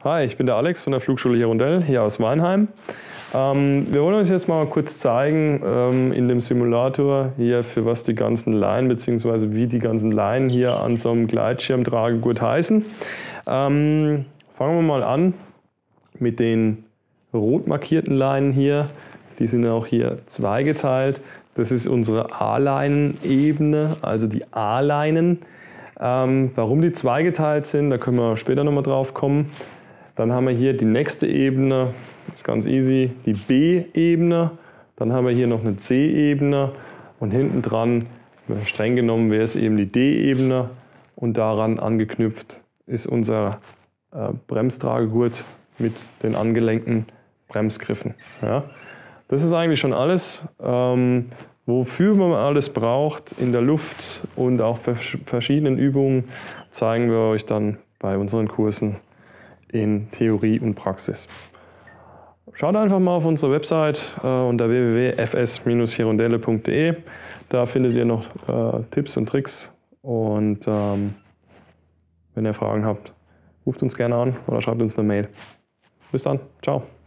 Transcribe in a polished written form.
Hi, ich bin der Alex von der Flugschule Hirondell hier aus Weinheim. Wir wollen euch jetzt mal kurz zeigen in dem Simulator hier, für was die ganzen Leinen bzw. wie die ganzen Leinen hier an so einem Gleitschirmtragegurt heißen. Fangen wir mal an mit den rot markierten Leinen hier. Die sind auch hier zweigeteilt. Das ist unsere A-Leinenebene, also die A-Leinen. Warum die zweigeteilt sind, da können wir später nochmal drauf kommen. Dann haben wir hier die nächste Ebene, das ist ganz easy, die B-Ebene. Dann haben wir hier noch eine C-Ebene und hinten dran, streng genommen, wäre es eben die D-Ebene und daran angeknüpft ist unser Bremstragegurt mit den angelenkten Bremsgriffen. Ja. Das ist eigentlich schon alles. Wofür man alles braucht in der Luft und auch bei verschiedenen Übungen zeigen wir euch dann bei unseren Kursen in Theorie und Praxis. Schaut einfach mal auf unsere Website unter www.fs-hirondelle.de. Da findet ihr noch Tipps und Tricks und wenn ihr Fragen habt, ruft uns gerne an oder schreibt uns eine Mail. Bis dann, ciao.